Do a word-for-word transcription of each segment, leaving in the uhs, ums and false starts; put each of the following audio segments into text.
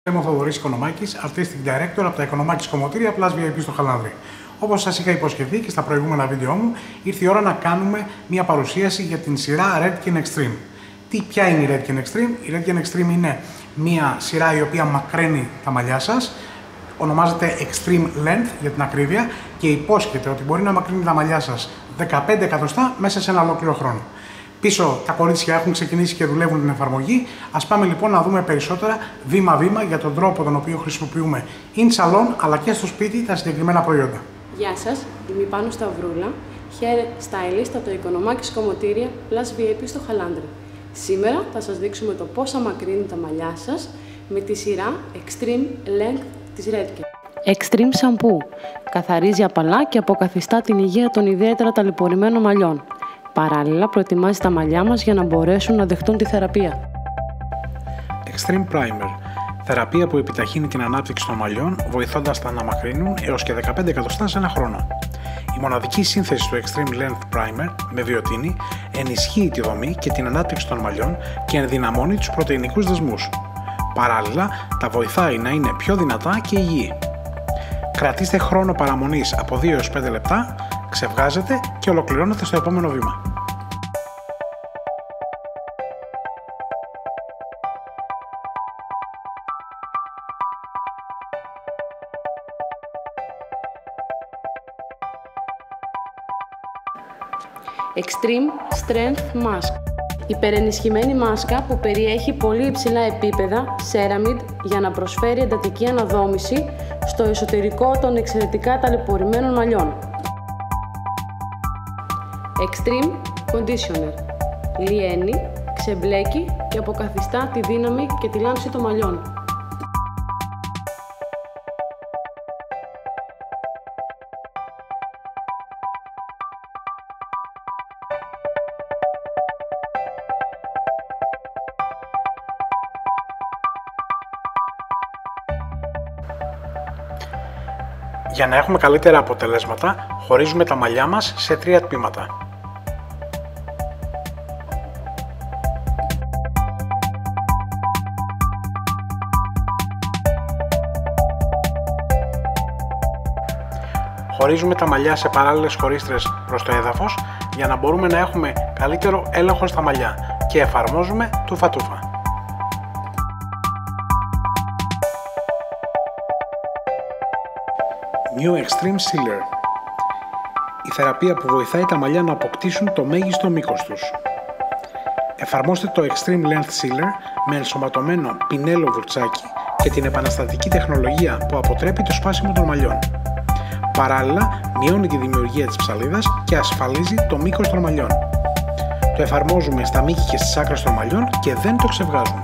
Είμαι ο Θοδωρής Οικονομάκης, Artistic Director από τα Οικονομάκης Κομμωτήρια Plus βι άι πι στο Χαλάνδρη. Όπως σας είχα υποσχεθεί και στα προηγούμενα βίντεο μου, ήρθε η ώρα να κάνουμε μια παρουσίαση για την σειρά Redken Extreme. Τι, ποια είναι η Redken Extreme? Η Redken Extreme είναι μια σειρά η οποία μακραίνει τα μαλλιά σας. Ονομάζεται Extreme Length για την ακρίβεια και υπόσχεται ότι μπορεί να μακρύνει τα μαλλιά σας δεκαπέντε εκατοστά μέσα σε ένα ολόκληρο χρόνο. Πίσω τα κορίτσια έχουν ξεκινήσει και δουλεύουν την εφαρμογή. Ας πάμε λοιπόν να δούμε περισσότερα βήμα-βήμα για τον τρόπο τον οποίο χρησιμοποιούμε in salon αλλά και στο σπίτι τα συγκεκριμένα προϊόντα. Γεια σας, είμαι η Πάνου Σταυρούλα, Hair Stylist από το Οικονομάκης Κομμωτήρια Plus βι άι πι στο Χαλάνδρη. Σήμερα θα σας δείξουμε το πώς θα μακρύνει τα μαλλιά σας με τη σειρά Extreme Length της Redken. Extreme Shampoo καθαρίζει απαλά και αποκαθιστά την υγεία των ιδιαίτερα ταλαιπωρημένων μαλλιών. Παράλληλα, προετοιμάζει τα μαλλιά μας για να μπορέσουν να δεχτούν τη θεραπεία. Extreme Primer. Θεραπεία που επιταχύνει την ανάπτυξη των μαλλιών, βοηθώντας τα να μακρύνουν έως και δεκαπέντε εκατοστά σε ένα χρόνο. Η μοναδική σύνθεση του Extreme Length Primer με βιοτίνη ενισχύει τη δομή και την ανάπτυξη των μαλλιών και ενδυναμώνει τους πρωτεϊνικούς δεσμούς. Παράλληλα, τα βοηθάει να είναι πιο δυνατά και υγιή. Κρατήστε χρόνο παραμονής από δύο έως πέντε λεπτά, ξεβγάζετε και ολοκληρώνετε στο επόμενο βήμα. Extreme Strength Mask. Υπερενισχυμένη μάσκα που περιέχει πολύ υψηλά επίπεδα Ceramide για να προσφέρει εντατική αναδόμηση στο εσωτερικό των εξαιρετικά ταλαιπωρημένων μαλλιών. Extreme Conditioner. Λιένει, ξεμπλέκει και αποκαθιστά τη δύναμη και τη λάμψη των μαλλιών. Για να έχουμε καλύτερα αποτελέσματα, χωρίζουμε τα μαλλιά μας σε τρία τμήματα. Χωρίζουμε τα μαλλιά σε παράλληλες χωρίστρες προς το έδαφος για να μπορούμε να έχουμε καλύτερο έλεγχο στα μαλλιά και εφαρμόζουμε τούφα-τούφα. New Extreme Sealer. Η θεραπεία που βοηθάει τα μαλλιά να αποκτήσουν το μέγιστο μήκος τους. Εφαρμόστε το Extreme Length Sealer με ενσωματωμένο πινέλο βουρτσάκι και την επαναστατική τεχνολογία που αποτρέπει το σπάσιμο των μαλλιών. Παράλληλα, μειώνει τη δημιουργία της ψαλίδας και ασφαλίζει το μήκος των μαλλιών. Το εφαρμόζουμε στα μήκη και στις άκρες των μαλλιών και δεν το ξεβγάζουμε.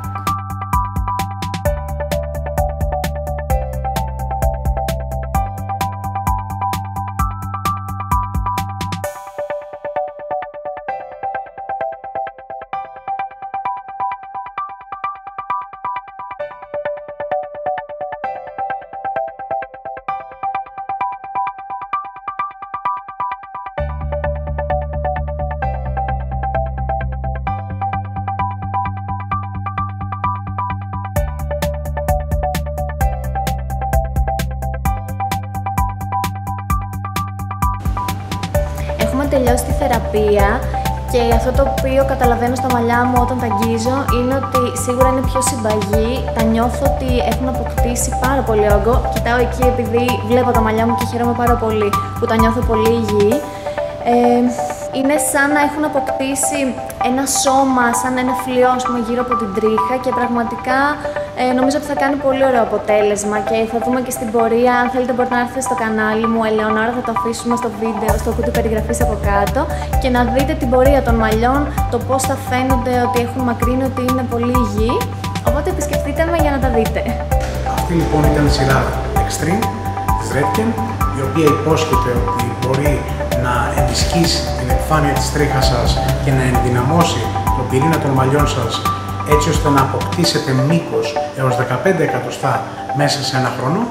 Έχουμε τελειώσει τη θεραπεία και αυτό το οποίο καταλαβαίνω στα μαλλιά μου όταν τα αγγίζω είναι ότι σίγουρα είναι πιο συμπαγή. Τα νιώθω ότι έχουν αποκτήσει πάρα πολύ όγκο. Κοιτάω εκεί επειδή βλέπω τα μαλλιά μου και χαίρομαι πάρα πολύ που τα νιώθω πολύ υγιή. Ε, είναι σαν να έχουν αποκτήσει ένα σώμα, σαν ένα φλοιό γύρω από την τρίχα και πραγματικά ε, νομίζω ότι θα κάνει πολύ ωραίο αποτέλεσμα και θα δούμε και στην πορεία. Αν θέλετε μπορείτε να έρθετε στο κανάλι μου, Ελεονόρα, θα το αφήσουμε στο βίντεο, στο κουτί περιγραφής από κάτω και να δείτε την πορεία των μαλλιών, το πώς θα φαίνονται ότι έχουν μακρύνει, ότι είναι πολύ υγιή. Οπότε επισκεφτείτε με για να τα δείτε. Αυτή λοιπόν ήταν η σειρά Extreme της Redken, η οποία υπόσχεται ότι μπορεί να ενισχύσει την επιφάνεια της τρίχας σας και να ενδυναμώσει τον πυρήνα των μαλλιών σας έτσι ώστε να αποκτήσετε μήκος έως δεκαπέντε εκατοστά μέσα σε ένα χρόνο.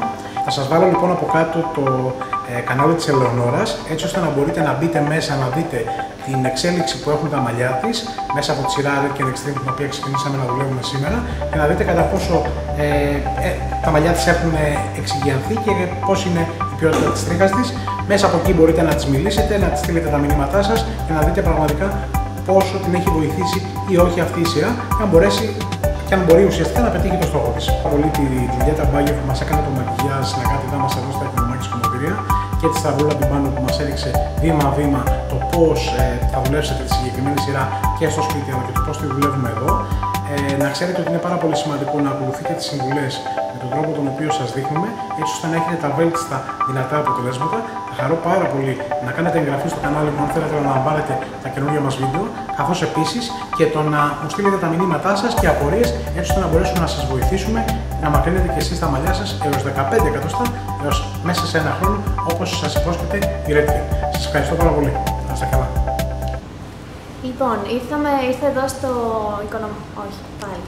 Θα σας βάλω λοιπόν από κάτω το ε, κανάλι της Ελεονόρας, έτσι ώστε να μπορείτε να μπείτε μέσα να δείτε την εξέλιξη που έχουν τα μαλλιά της μέσα από τη σειρά Red και Extreme, την οποία ξεκινήσαμε να δουλεύουμε σήμερα, και να δείτε κατά πόσο ε, ε, τα μαλλιά της έχουν εξηγιανθεί και πώς είναι η ποιότητα της τρίχας της. Μέσα από εκεί μπορείτε να της μιλήσετε, να της στείλετε τα μηνύματά σας και να δείτε πραγματικά πόσο την έχει βοηθήσει ή όχι αυτή η σειρά, και αν μπορέσει και αν μπορεί ουσιαστικά να πετύχει το στόχο της. Πολύ τη Τζουλιέτα Μπάγεφ που μας έκανε το μακιγιάζ στην αγάπητά μας εδώ στα Οικονομάκης Κομμωτήρια, και τη Σταυρούλα την πάνω που μας έδειξε βήμα-βήμα το πώς ε, θα δουλέψετε τη συγκεκριμένη σειρά και στο σπίτι αλλά και το πώς τη δουλεύουμε εδώ. Ε, να ξέρετε ότι είναι πάρα πολύ σημαντικό να ακολουθείτε τις συμβουλές με τον τρόπο τον οποίο σας δείχνουμε, έτσι ώστε να έχετε τα βέλτιστα δυνατά αποτελέσματα. Θα χαρώ πάρα πολύ να κάνετε εγγραφή στο κανάλι μου αν θέλετε να λαμβάνετε τα καινούργια μας βίντεο, καθώς επίσης και το να μου στείλετε τα μηνύματά σας και απορίες, έτσι ώστε να μπορέσουμε να σας βοηθήσουμε να μακρύνετε και εσείς τα μαλλιά σας έως δεκαπέντε εκατοστά έως μέσα σε ένα χρόνο, όπως σας υπόσχεται η Redken. Σας ευχαριστώ πάρα πολύ. Να είστε καλά. Λοιπόν, ήρθαμε, ήρθα εδώ στο οικονομικό. Όχι, πάλι.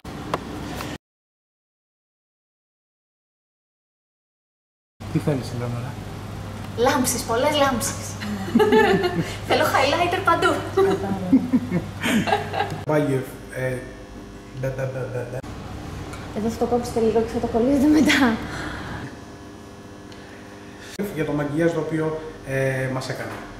Τι θέλεις, Ελεονόρα? Λάμψεις, πολλές λάμψεις. Θέλω highlighter παντού. Μπάγεφ, Εδώ θα το κόψετε λίγο και θα το κολλήσετε μετά. για το μακιγιάζ το οποίο ε, μας έκανε.